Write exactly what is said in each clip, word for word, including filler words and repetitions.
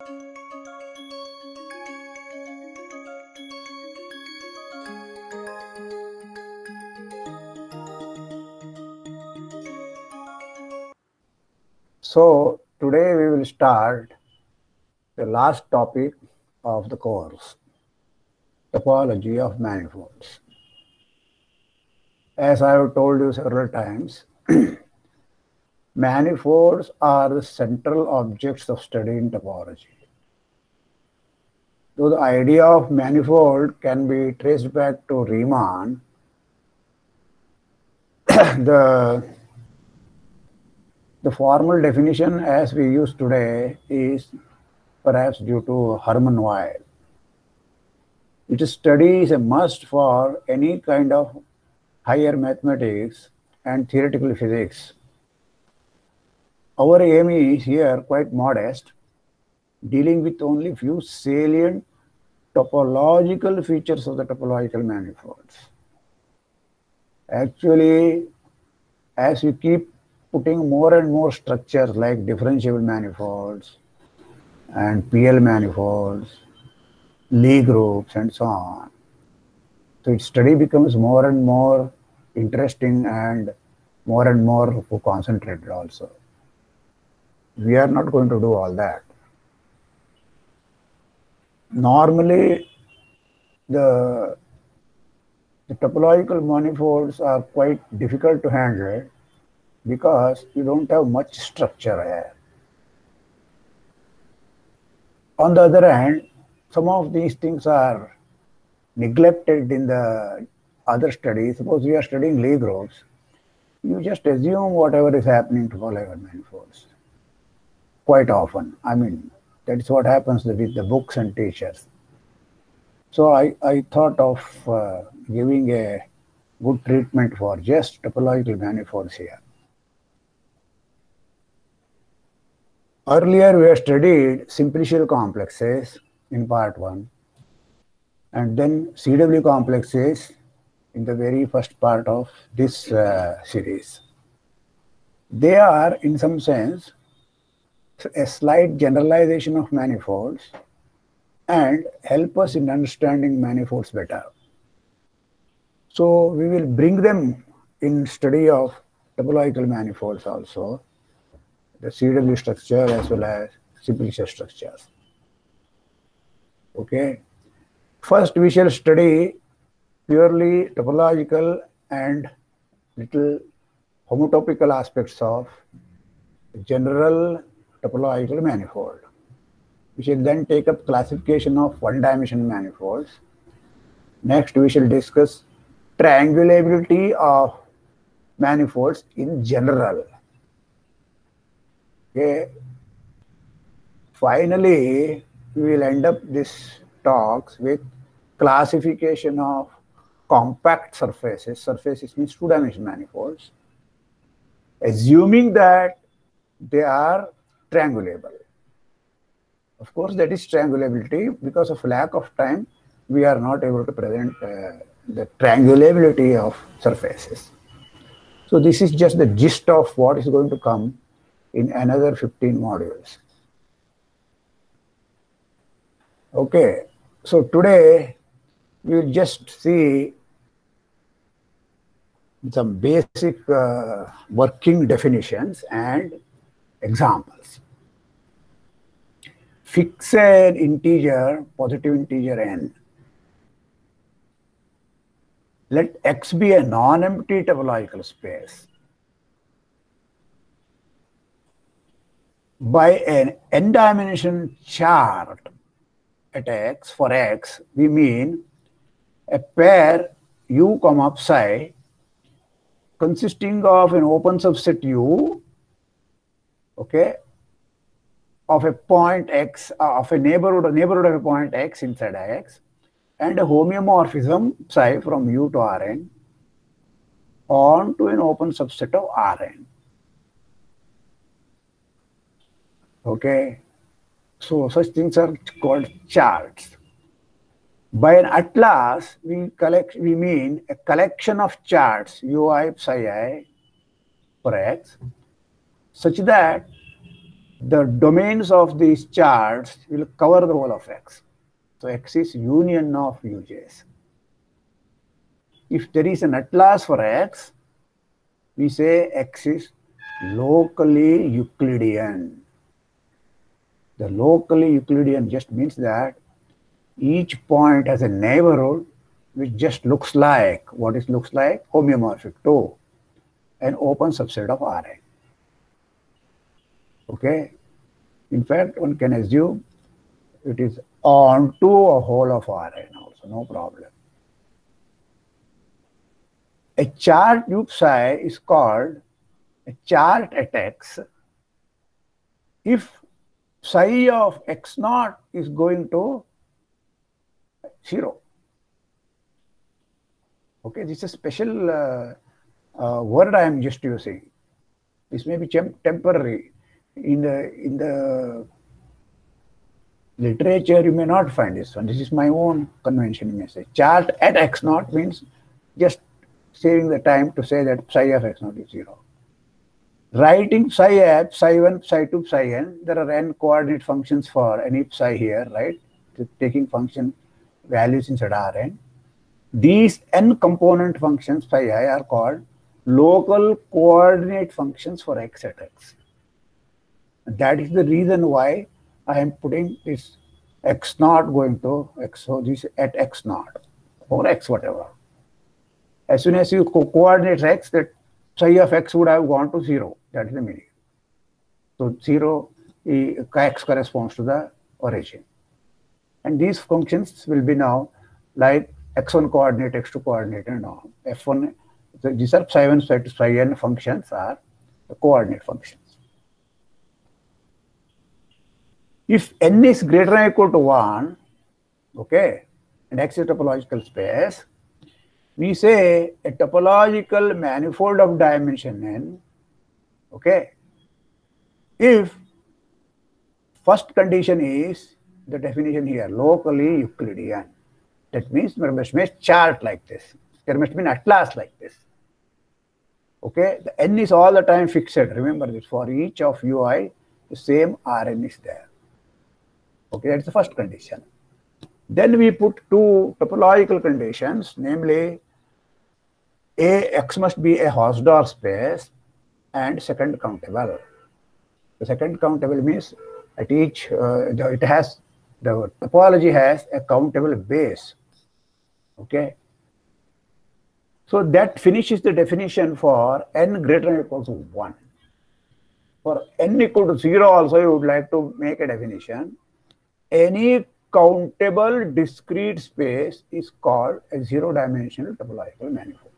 So today we will start the last topic of the course, topology of manifolds. As I have told you several times, manifolds are the central objects of study in topology. Though the idea of manifold can be traced back to Riemann, the, the formal definition as we use today is perhaps due to Hermann Weyl. Its study is a must for any kind of higher mathematics and theoretical physics. Our aim is here quite modest, dealing with only few salient topological features of the topological manifolds. Actually, as we keep putting more and more structures like differentiable manifolds and P L manifolds, Lie groups, and so on, so its study becomes more and more interesting and more and more concentrated also. We are not going to do all that. Normally, the, the topological manifolds are quite difficult to handle because you don't have much structure here. On the other hand, some of these things are neglected in the other studies. Suppose we are studying Lie groups, you just assume whatever is happening to topological manifolds. Quite often, I mean, that's what happens with the books and teachers. So I, I thought of uh, giving a good treatment for just topological manifolds here. Earlier we have studied simplicial complexes in part one, and then C W complexes in the very first part of this uh, series. They are, in some sense, a slight generalization of manifolds and help us in understanding manifolds better. So we will bring them in study of topological manifolds also, the C W structure as well as simplicial structures. Okay. First we shall study purely topological and little homotopical aspects of general topological manifold. We shall then take up classification of one-dimensional manifolds. Next, we shall discuss triangulability of manifolds in general. Okay. Finally, we will end up this talks with classification of compact surfaces. Surfaces means two-dimensional manifolds, assuming that they are triangulable. Of course, that is triangulability. Because of lack of time, we are not able to present uh, the triangulability of surfaces. So this is just the gist of what is going to come in another fifteen modules. Okay, so today we will just see some basic uh, working definitions and examples. Fix an integer, positive integer n. Let X be a non-empty topological space. By an n-dimension chart at X, for X, we mean a pair U comma psi consisting of an open subset U, okay, of a point X, uh, of a neighborhood, a neighborhood of a point X inside X, and a homeomorphism psi from U to Rn on to an open subset of Rn. Okay, so such things are called charts. By an atlas, we collect, we mean a collection of charts Ui psi I for X, such that the domains of these charts will cover the whole of X. So X is union of U Js. If there is an atlas for X, we say X is locally Euclidean. The locally Euclidean just means that each point has a neighborhood which just looks like, what it looks like? Homeomorphic to an open subset of R n. Okay? In fact, one can assume it is onto a whole of R n also, no problem. A chart U psi is called a chart at X if psi of X naught is going to zero. Okay, this is a special uh, uh, word I am just using. This may be temporary. In the, in the literature, you may not find this one. This is my own convention message. Chart at X naught means just saving the time to say that psi of X naught is zero. Writing psi at psi one, psi two, psi n, there are n coordinate functions for any psi here, right? So taking function values inside Rn. These n component functions psi I are called local coordinate functions for X at X. And that is the reason why I am putting this X naught going to X, so this at X naught or X whatever. As soon as you co coordinate X, that psi of X would have gone to zero. That is the meaning. So zero, X corresponds to the origin. And these functions will be now like x one coordinate, x two coordinate, and all. F one, so these are psi one, psi two, psi n functions are the coordinate functions. If n is greater than or equal to one, okay, and X is a topological space, we say a topological manifold of dimension n, okay, if first condition is the definition here, locally Euclidean. That means there must be a chart like this. There must be an atlas like this. Okay, the n is all the time fixed. Remember this, for each of Ui, the same Rn is there. Okay, that's the first condition. Then we put two topological conditions, namely A, X must be a Hausdorff space and second countable. The second countable means at each, uh, it has, the topology has a countable base. Okay. So that finishes the definition for n greater than or equal to one. For n equal to zero also, you would like to make a definition. Any countable discrete space is called a zero-dimensional topological manifold.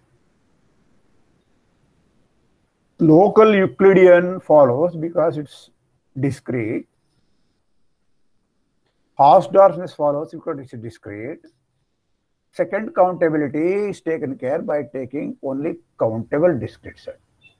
Local Euclidean follows because it's discrete. Hausdorffness follows because it's discrete. Second countability is taken care by taking only countable discrete set.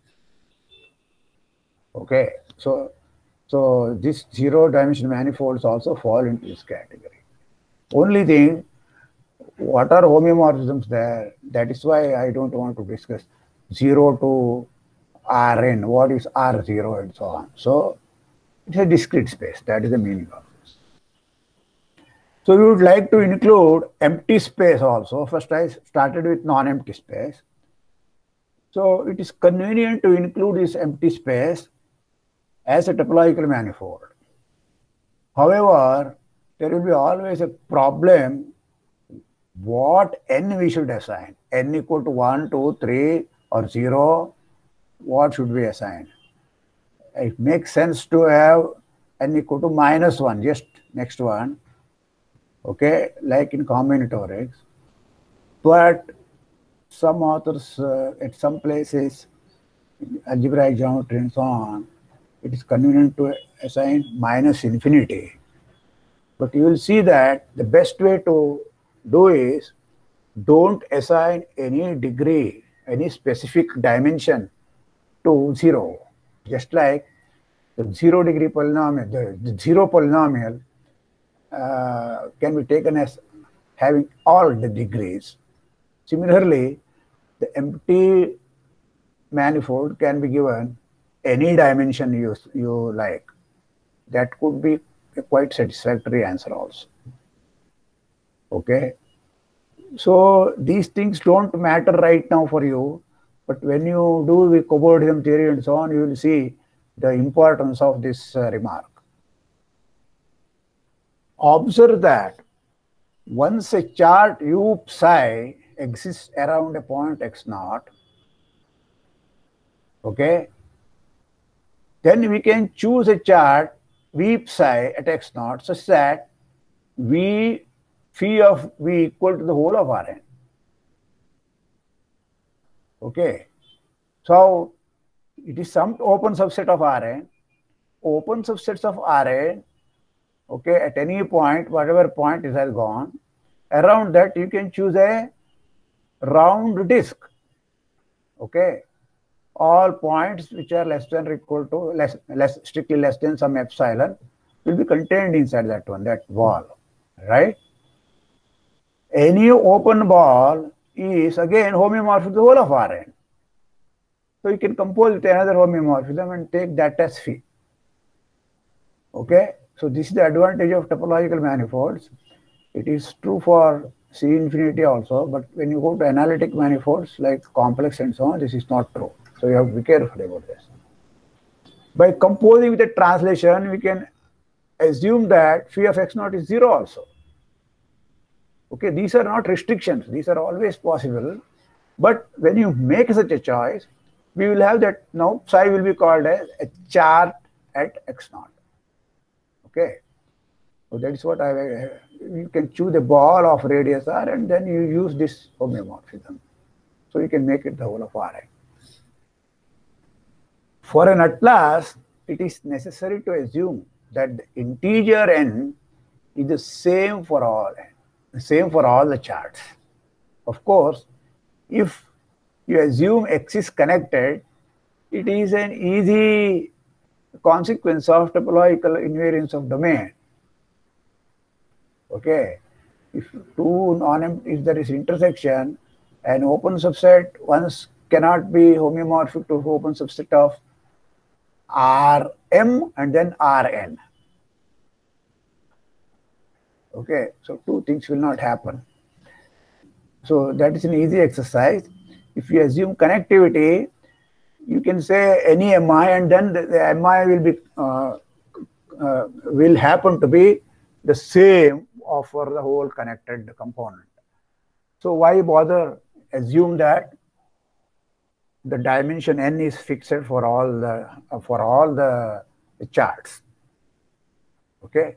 Okay, so so this zero-dimensional manifolds also fall into this category. Only thing, what are homeomorphisms there? That is why I don't want to discuss zero to Rn, what is R zero and so on. So it's a discrete space. That is the meaning of this. So we would like to include empty space also. First I started with non-empty space. So it is convenient to include this empty space as a topological manifold. However, there will be always a problem what n we should assign. N equal to one, two, three or zero, what should we assign? It makes sense to have n equal to minus one, just next one, okay, like in combinatorics. But some authors uh, at some places, algebraic geometry and so on, it is convenient to assign minus infinity. But you will see that the best way to do is don't assign any degree, any specific dimension to zero. Just like the zero degree polynomial, the, the zero polynomial uh, can be taken as having all the degrees. Similarly, the empty manifold can be given any dimension you, you like. That could be a quite satisfactory answer also. Okay. So these things don't matter right now for you, but when you do the cobordism theory and so on, you will see the importance of this uh, remark. Observe that once a chart u psi exists around a point x naught, okay, then we can choose a chart v psi at x naught such that v phi of v equal to the whole of Rn. Okay, so it is some open subset of Rn. Open subsets of Rn, okay, at any point, whatever point it has gone, around that you can choose a round disk. Okay, all points which are less than or equal to less, less strictly less than some epsilon will be contained inside that one, that ball, right? Any open ball is again homeomorphic to the whole of Rn. So you can compose with another homeomorphism and take that as phi. Okay, so this is the advantage of topological manifolds. It is true for C infinity also, but when you go to analytic manifolds like complex and so on, this is not true. So you have to be careful about this. By composing with a translation, we can assume that phi of x naught is zero also. Okay, these are not restrictions. These are always possible. But when you make such a choice, we will have that now psi will be called as a chart at x naught. Okay, so that is what I, you can choose a ball of radius r and then you use this homeomorphism. So you can make it the whole of Ri. For an atlas, it is necessary to assume that the integer n is the same for all n, the same for all the charts. Of course, if you assume x is connected, it is an easy consequence of topological invariance of domain. Okay, if two non-empty, if there is intersection, an open subset once cannot be homeomorphic to open subset of Rm and then Rn. Okay, so two things will not happen. So that is an easy exercise. If you assume connectivity, you can say any M I and then the, the M I will be uh, uh, will happen to be the same of for the whole connected component. So why bother assume that the dimension n is fixed for all the uh, for all the, the charts? Okay.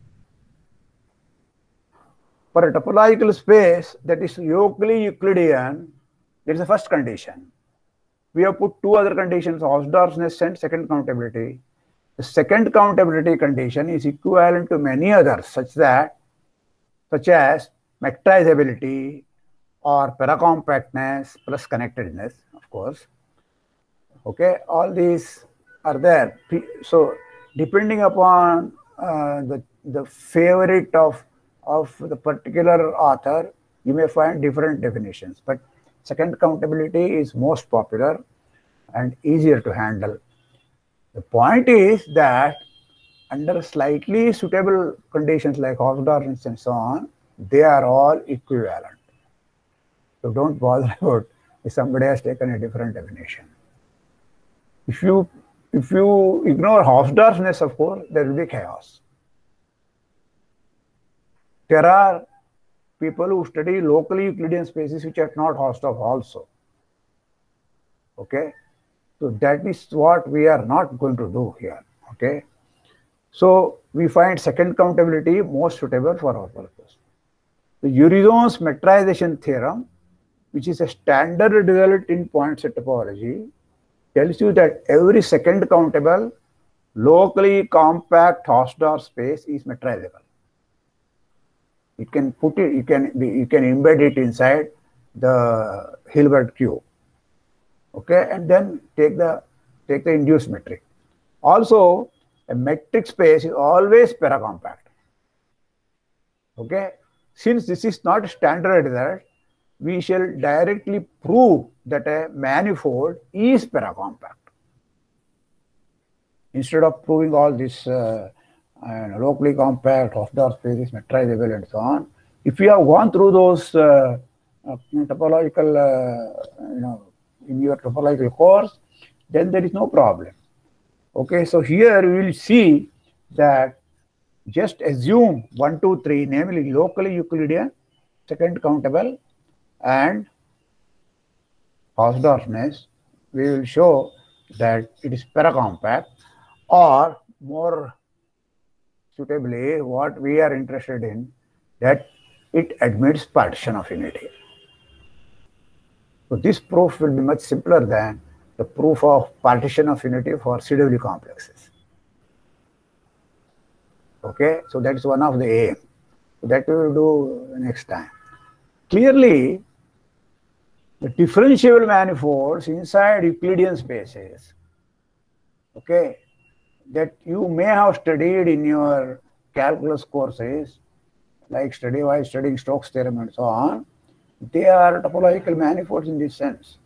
For a topological space that is locally Euclidean, that is the first condition. We have put two other conditions, Hausdorff's and second countability. The second countability condition is equivalent to many others, such that, such as metrizability or paracompactness plus connectedness, of course. Okay, all these are there. So depending upon uh, the the favorite of of the particular author, you may find different definitions. But second countability is most popular and easier to handle. The point is that under slightly suitable conditions like Hausdorff and so on, they are all equivalent. So don't bother about if somebody has taken a different definition. If you if you ignore Hausdorffness, of course, there will be chaos. There are people who study locally Euclidean spaces which are not Hausdorff also. Okay, so that is what we are not going to do here. Okay, so we find second countability most suitable for our purpose. The Urysohn's metrization theorem, which is a standard result in point set topology, tells you that every second countable locally compact Hausdorff space is metrizable. You can put it, you can be, you can embed it inside the Hilbert cube. Okay, and then take the take the induced metric. Also, a metric space is always paracompact. Okay, since this is not a standard result, we shall directly prove that a manifold is paracompact. Instead of proving all this uh, uh, locally compact, Hausdorff spaces, metrizable, and so on, if you have gone through those uh, uh, topological, uh, you know, in your topological course, then there is no problem. Okay, so here we will see that just assume one, two, three, namely locally Euclidean, second countable, and Hausdorffness. We will show that it is paracompact, or more suitably, what we are interested in, that it admits partition of unity. So this proof will be much simpler than the proof of partition of unity for C W complexes. Okay, so that is one of the aim. So that we will do next time. Clearly, the differentiable manifolds inside Euclidean spaces, okay, that you may have studied in your calculus courses, like study while studying Stokes theorem and so on, they are topological manifolds in this sense.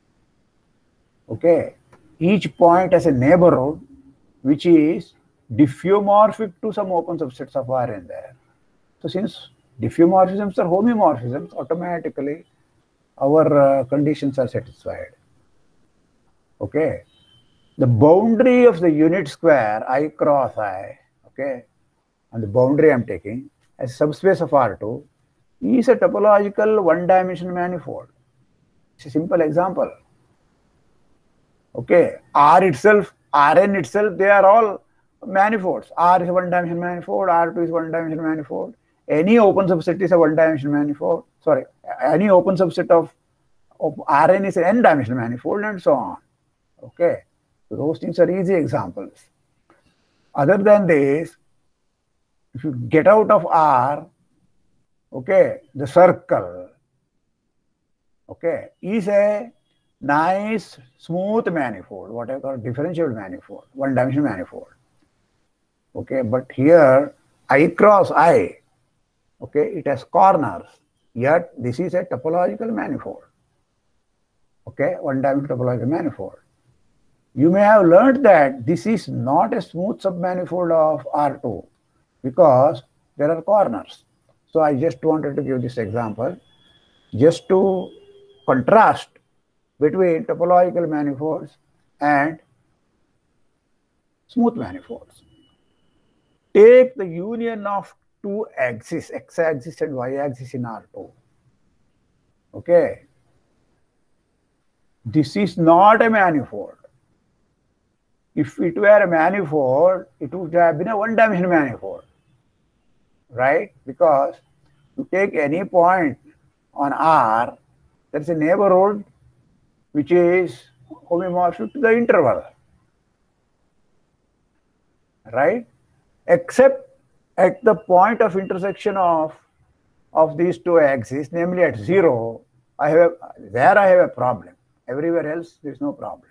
Okay, each point has a neighborhood which is diffeomorphic to some open subsets of R in there. So since diffeomorphisms are homeomorphisms, automatically our uh, conditions are satisfied. Okay, the boundary of the unit square I cross I, okay, and the boundary I'm taking as subspace of R two is a topological one-dimensional manifold. It's a simple example. Okay, R itself, Rn itself, they are all manifolds. R is a one-dimensional manifold, R two is one-dimensional manifold. Any open subset is a one-dimensional manifold. Sorry, any open subset of, of Rn is an n-dimensional manifold, and so on. Okay, so those things are easy examples. Other than this, if you get out of R, okay, the circle, okay, is a nice smooth manifold, what I call differentiable manifold, one-dimensional manifold. Okay, but here I cross I, okay, it has corners, yet this is a topological manifold. Okay, one-dimensional topological manifold. You may have learned that this is not a smooth submanifold of R two because there are corners. So I just wanted to give this example just to contrast between topological manifolds and smooth manifolds. Take the union of two axes, x-axis and y-axis in R two. Okay, this is not a manifold. If it were a manifold, it would have been a one-dimensional manifold, right? Because you take any point on R, there is a neighborhood which is homeomorphic to the interval, right? Except at the point of intersection of, of these two axes, namely at zero, I have a, there I have a problem. Everywhere else, there is no problem.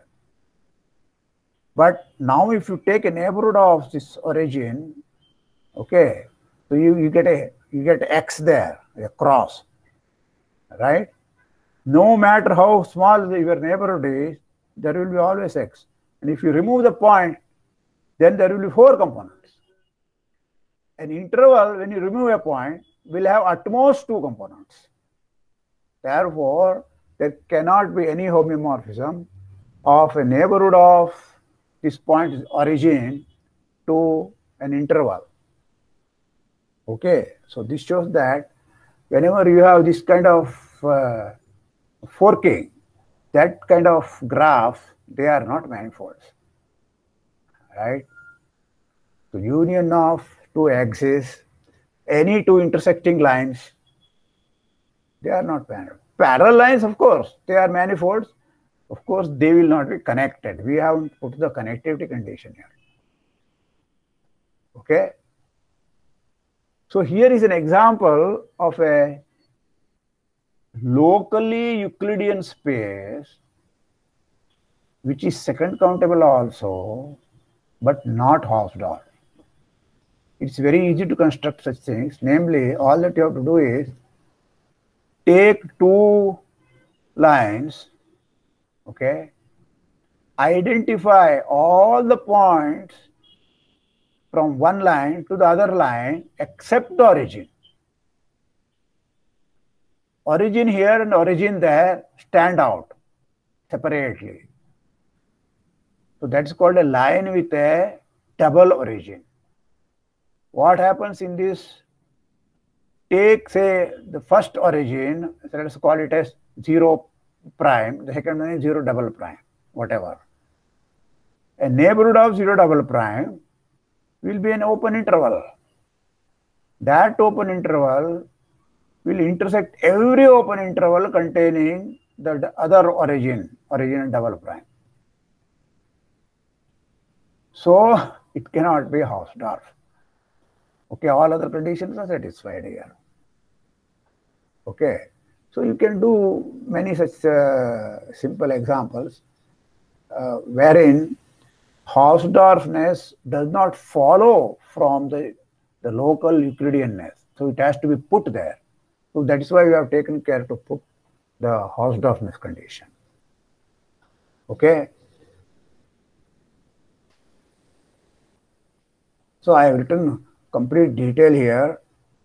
But now if you take a neighborhood of this origin, okay, so you, you get a you get x there, a cross, right? No matter how small the, your neighborhood is, there will be always x. And if you remove the point, then there will be four components. An interval, when you remove a point, will have at most two components. Therefore, there cannot be any homeomorphism of a neighborhood of this point origin to an interval. Okay, so this shows that whenever you have this kind of uh, forking, that kind of graph, they are not manifolds, right? So union of two axes, any two intersecting lines, they are not manifolds. Parallel lines, of course, they are manifolds. Of course, they will not be connected. We haven't put the connectivity condition here. Okay. So here is an example of a locally Euclidean space which is second countable also, but not Hausdorff. It's very easy to construct such things. Namely, all that you have to do is take two lines, okay, identify all the points from one line to the other line except the origin. Origin here and origin there stand out separately. So that's called a line with a double origin. What happens in this? Take, say, the first origin, so let's call it as zero prime, the second one is zero double prime, whatever. A neighborhood of zero double prime will be an open interval. That open interval will intersect every open interval containing the other origin, origin double prime. So it cannot be Hausdorff. Okay, all other conditions are satisfied here. Okay, so you can do many such uh, simple examples uh, wherein Hausdorffness does not follow from the, the local Euclideanness. So it has to be put there. So that is why we have taken care to put the Hausdorffness condition. Okay. So I have written complete detail here.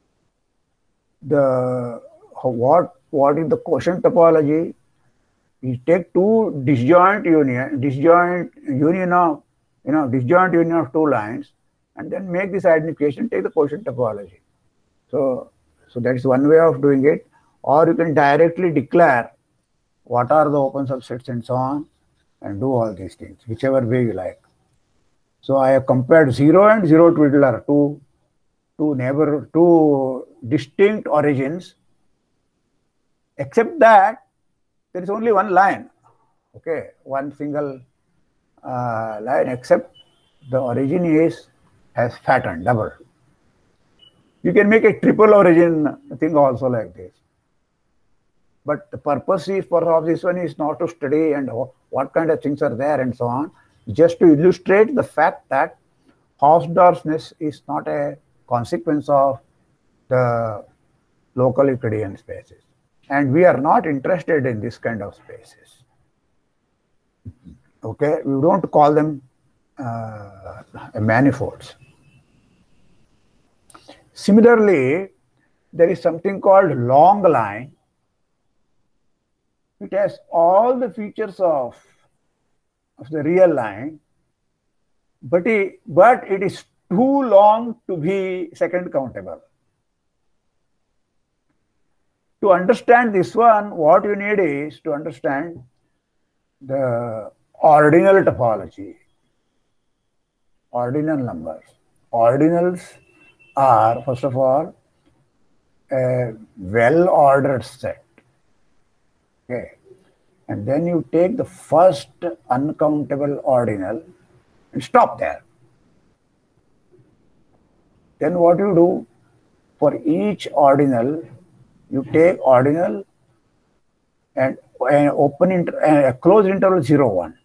The what what is the quotient topology? You take two disjoint union, disjoint union of you know disjoint union of two lines, and then make this identification. Take the quotient topology. So so that is one way of doing it. Or you can directly declare what are the open subsets and so on, and do all these things, whichever way you like. So I have compared zero and zero twiddler, two two neighbor, two distinct origins. Except that there is only one line, okay, one single uh, line. Except the origin is has flattened, double. You can make a triple origin thing also like this. But the purpose is for of this one is not to study and what kind of things are there and so on. Just to illustrate the fact that Hausdorffness is not a consequence of the local Euclidean spaces. And we are not interested in this kind of spaces. Okay, we don't call them uh, manifolds. Similarly, there is something called long line. It has all the features of, of the real line, but it, but it is too long to be second countable. To understand this one, what you need is to understand the ordinal topology, ordinal numbers. Ordinals are, first of all, a well-ordered set. Okay. And then you take the first uncountable ordinal and stop there. Then what you do, for each ordinal, you take ordinal and an open inter and a closed interval zero one.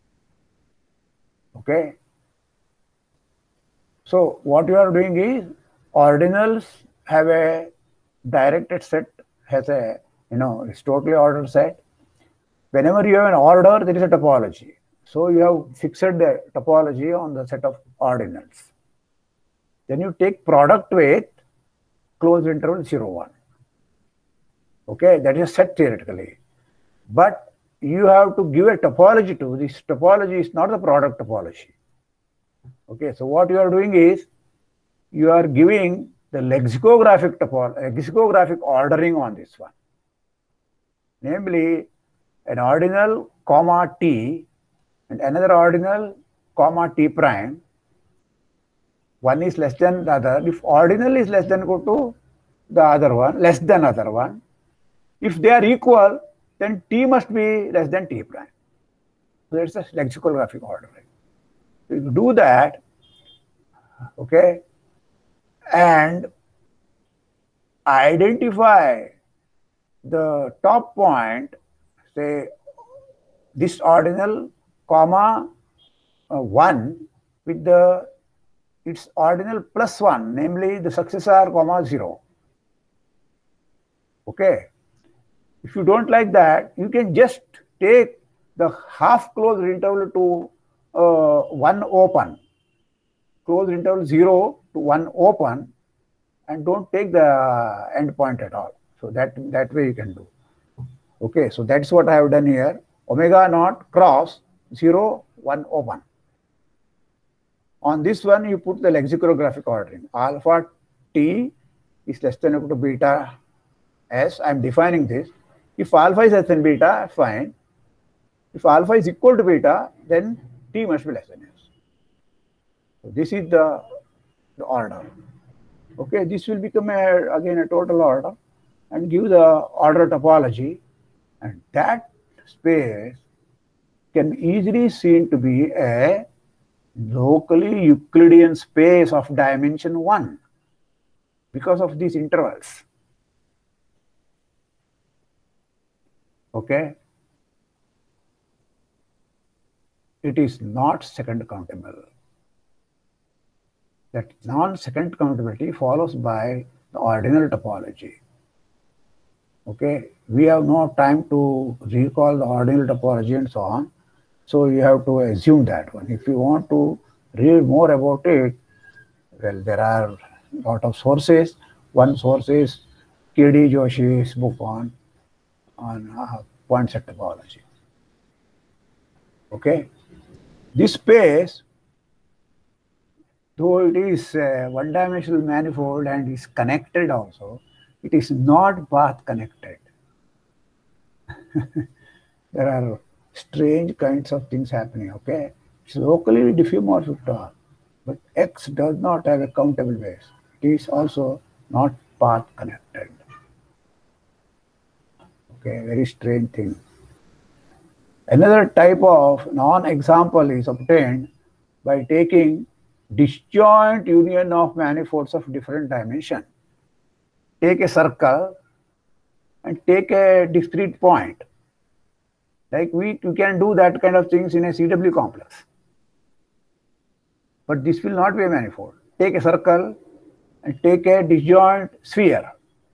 Okay. So what you are doing is ordinals have a directed set, has a you know it's totally ordered set. Whenever you have an order, there is a topology. So you have fixed the topology on the set of ordinals. Then you take product with closed interval zero one. Okay, that is set theoretically. But you have to give a topology to this. Topology is not the product topology. Okay, so what you are doing is you are giving the lexicographic topology, lexicographic ordering on this one. Namely, an ordinal comma t and another ordinal comma t prime. One is less than the other. If ordinal is less than equal to the other one, less than other one. If they are equal, then t must be less than t prime. So that's the lexicographic ordering. So you do that, okay, and identify the top point, say this ordinal comma uh, one with the its ordinal plus one, namely the successor comma zero. Okay. If you don't like that, you can just take the half closed interval to uh, one open, closed interval zero to one open, and don't take the end point at all. So that, that way you can do. Okay, so that's what I have done here. Omega naught cross zero, one open. On this one, you put the lexicographic ordering. Alpha t is less than or equal to beta s. I'm defining this. If alpha is less than beta, fine. If alpha is equal to beta, then t must be less than s. So this is the, the order. Okay, this will become a, again a total order and give the order topology, and that space can easily seen to be a locally Euclidean space of dimension one because of these intervals. Okay, it is not second countable. That non-second countability follows by the ordinal topology. Okay, we have no time to recall the ordinal topology and so on. So you have to assume that one. If you want to read more about it, well, there are a lot of sources. One source is K D Joshi's book on, on uh, point set topology. Okay, this space, though it is a one-dimensional manifold and is connected also, it is not path connected. There are strange kinds of things happening, okay? It's locally diffeomorphic to all, but X does not have a countable base. It is also not path connected. Okay, very strange thing. Another type of non-example is obtained by taking disjoint union of manifolds of different dimension. Take a circle and take a discrete point. Like we, we can do that kind of things in a C W complex. But this will not be a manifold. Take a circle and take a disjoint sphere.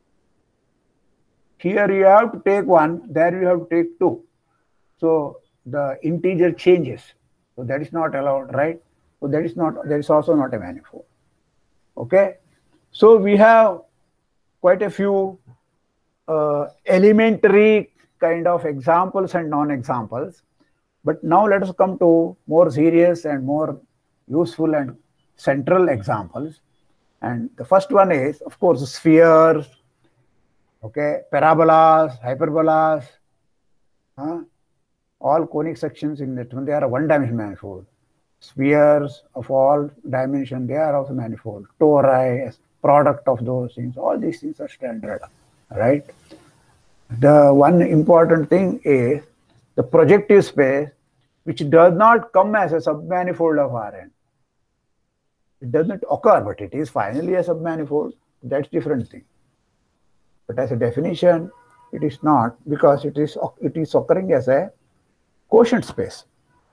Here you have to take one, there you have to take two. So the integer changes. So that is not allowed, right? So that is not, that is also not a manifold. Okay. So we have quite a few uh, elementary kind of examples and non-examples. But now let us come to more serious and more useful and central examples. And the first one is, of course, spheres, okay, parabolas, hyperbolas, huh? All conic sections in that one, they are a one-dimensional manifold. Spheres of all dimension, they are also manifold. Tori, product of those things, all these things are standard, right? The one important thing is the projective space, which does not come as a submanifold of Rn. It does not occur, but it is finally a submanifold. That's different thing. But as a definition, it is not, because it is it is occurring as a quotient space,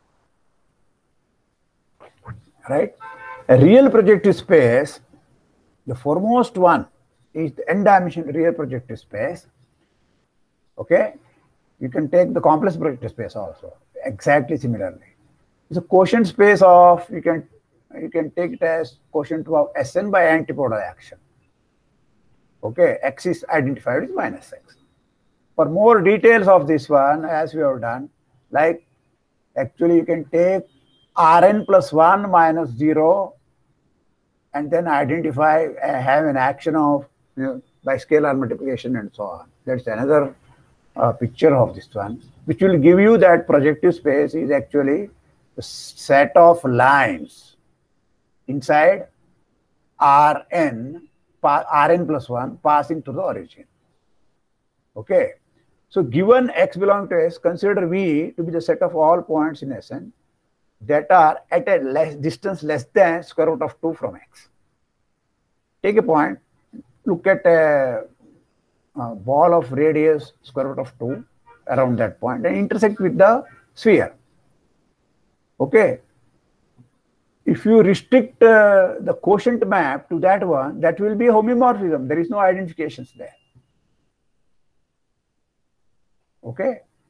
right? A real projective space, the foremost one is the n-dimensional real projective space. Okay, you can take the complex projective space also exactly similarly. It's a quotient space of, you can you can take it as quotient of Sn by antipodal action. Okay, X is identified with minus X. For more details of this one, as we have done, like actually you can take Rn plus one minus zero and then identify, uh, have an action of, you know, by scalar multiplication and so on. That's another uh, picture of this one, which will give you that projective space is actually a set of lines inside Rn, Rn plus one passing to the origin. Okay. So given X belongs to S, consider V to be the set of all points in Sn that are at a less distance less than square root of two from X. Take a point, look at a, a ball of radius square root of two around that point and intersect with the sphere. Okay. If you restrict uh, the quotient map to that one, that will be homeomorphism. There is no identifications there. Okay.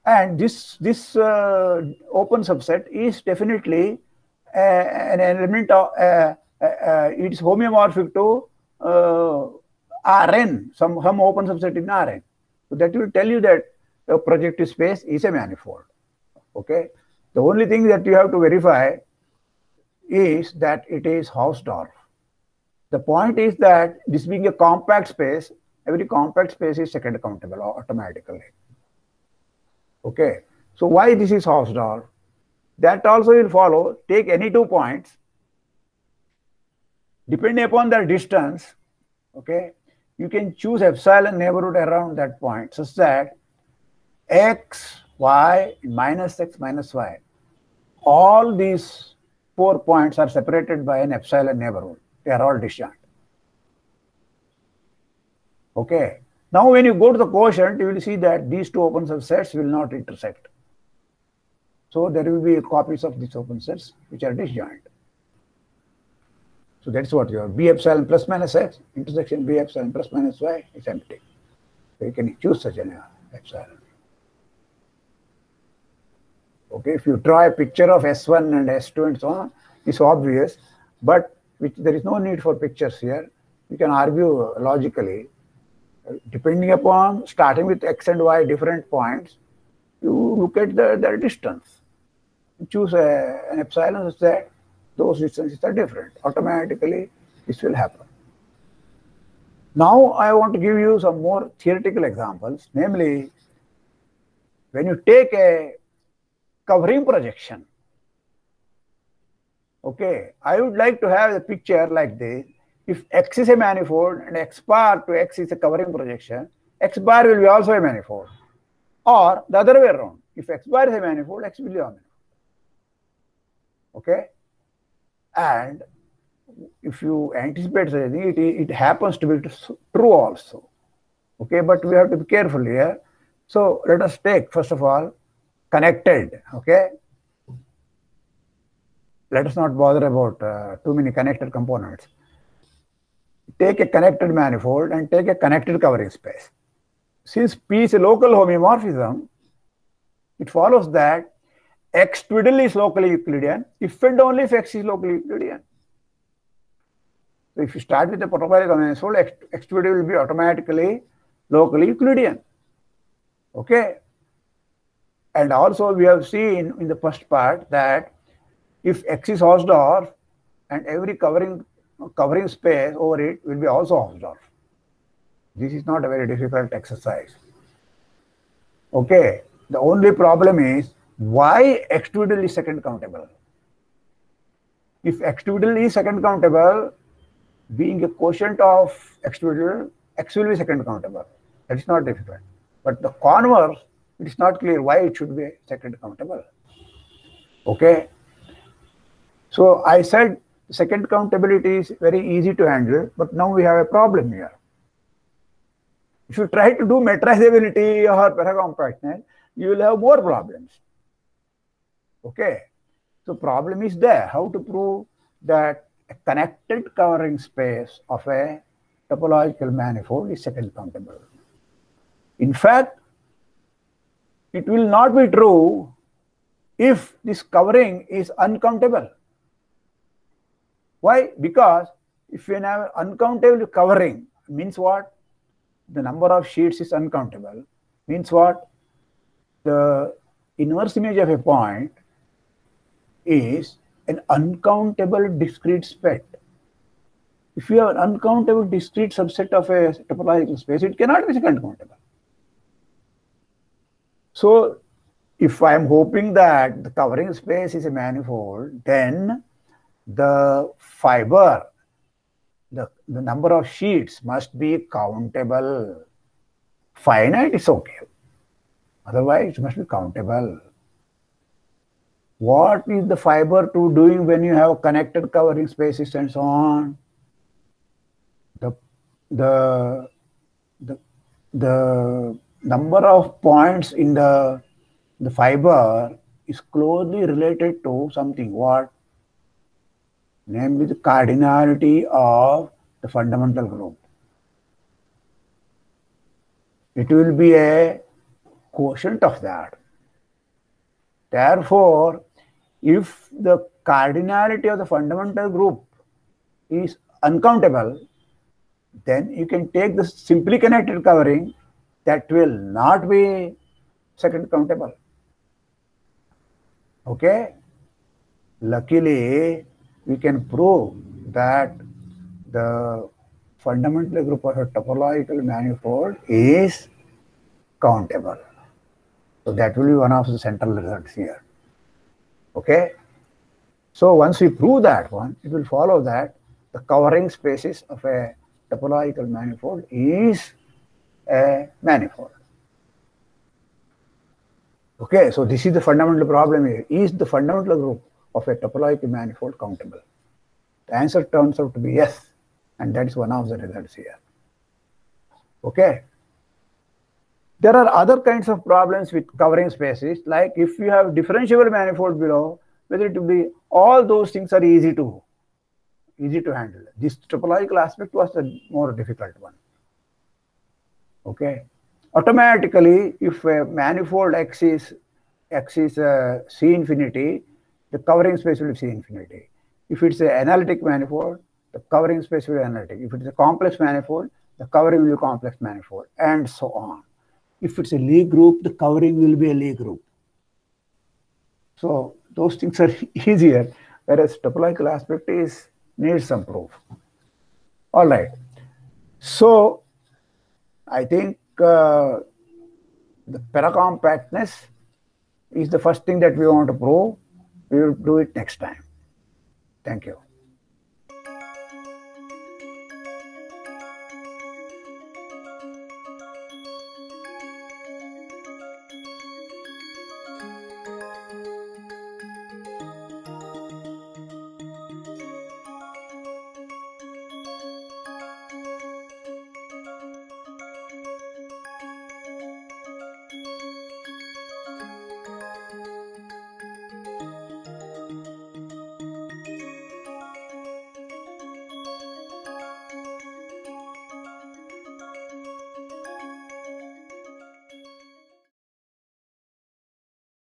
And this, this uh, open subset is definitely uh, an element of, uh, uh, uh, it is homeomorphic to uh, Rn, some, some open subset in Rn. So that will tell you that the projective space is a manifold. Okay. The only thing that you have to verify is that it is Hausdorff. The point is that this being a compact space, every compact space is second countable automatically. Okay. So why this is Hausdorff? That also will follow. Take any two points, depending upon their distance, okay, you can choose epsilon neighborhood around that point such that x, y, minus x, minus y, all these four points are separated by an epsilon neighborhood. They are all disjoint. Okay. Now when you go to the quotient, you will see that these two open subsets will not intersect. So there will be copies of these open sets which are disjoint. So that's what you have. B epsilon plus minus x, intersection B epsilon plus minus y is empty. So you can choose such an epsilon. Okay, if you draw a picture of S one and S two and so on, it's obvious, but which, there is no need for pictures here. You can argue logically. Depending upon starting with x and y different points, you look at the, their distance. You choose a, an epsilon such that those distances are different. Automatically, this will happen. Now, I want to give you some more theoretical examples. Namely, when you take a covering projection, okay, I would like to have a picture like this. If x is a manifold and x bar to x is a covering projection, x bar will be also a manifold. Or the other way around. If x bar is a manifold, x will be a manifold. Okay? And if you anticipate such a thing, it, it happens to be true also. Okay, but we have to be careful here. So let us take, first of all, connected. Okay? Let us not bother about uh, too many connected components. Take a connected manifold and take a connected covering space. Since P is a local homeomorphism, it follows that x twiddle is locally Euclidean if and only if x is locally Euclidean. So if you start with a protophyletic manifold, x, x twiddle will be automatically locally Euclidean. Okay. And also we have seen in the first part that if x is Hausdorff and every covering covering space over it will be also Hausdorff. This is not a very difficult exercise. Okay, the only problem is why x twiddle is second countable. If x twiddle is second countable, being a quotient of x twiddle, x will be second countable. That is not difficult. But the converse, it is not clear why it should be second countable. Okay. So I said second countability is very easy to handle, but now we have a problem here. If you try to do metrizability or paracompactness, you will have more problems. Okay. So problem is there. How to prove that a connected covering space of a topological manifold is second countable. In fact, it will not be true if this covering is uncountable. Why? Because if you have uncountable covering, means what? The number of sheets is uncountable. Means what? The inverse image of a point is an uncountable discrete set. If you have an uncountable discrete subset of a topological space, it cannot be second countable. So if I am hoping that the covering space is a manifold, then the fiber, the, the number of sheets must be countable. Finite is okay. Otherwise, it must be countable. What is the fiber to doing when you have connected covering spaces and so on? The, the, the, the number of points in the, the fiber is closely related to something. What? Namely, the cardinality of the fundamental group. It will be a quotient of that. Therefore, if the cardinality of the fundamental group is uncountable, then you can take the simply connected covering that will not be second countable. Okay? Luckily, we can prove that the fundamental group of a topological manifold is countable. So that will be one of the central results here. Okay? So once we prove that one, it will follow that the covering spaces of a topological manifold is a manifold. Okay, so this is the fundamental problem here. Is the fundamental group of a topological manifold countable? The answer turns out to be yes, and that is one of the results here. Okay. There are other kinds of problems with covering spaces, like if you have differentiable manifold below, whether it will be, all those things are easy to easy to handle. This topological aspect was the more difficult one. Okay. Automatically, if a manifold X is X is uh, C infinity, the covering space will be C infinity. If it's an analytic manifold, the covering space will be analytic. If it's a complex manifold, the covering will be complex manifold, and so on. If it's a Lie group, the covering will be a Lie group. So those things are easier, whereas topological aspect is needs some proof. All right. So I think uh, the paracompactness is the first thing that we want to prove. We will do it next time. Thank you.